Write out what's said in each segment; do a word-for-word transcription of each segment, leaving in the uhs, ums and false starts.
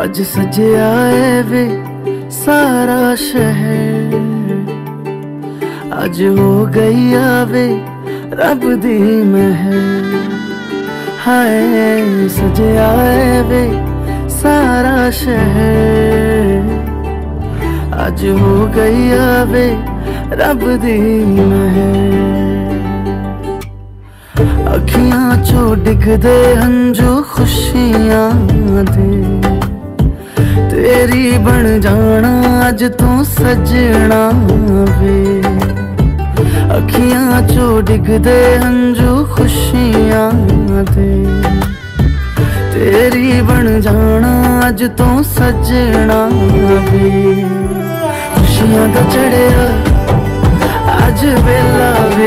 अज सजया है वे सारा शहर, अज हो गई आवे रब दी महर। हाय सजया है वे सारा शहर, अज हो गई आवे रब दी महर। अखियां चो डिगदे हंजू खुशियां दे, तेरी बन जाना अज तू सजना वे। अखियां चो डिगदे हंजू खुशियां दे, तेरी बन जाना अज तू सजना वे। खुशियां दा चढ़िया अज वेला वे,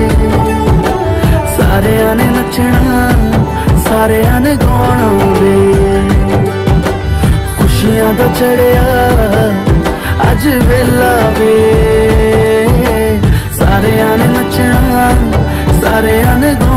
सारेयां ने नचना सारेयां ने गाना वे। खुशियां दा चढ़िया अज वेला वे, सारेयां ने नचना सारेयां ने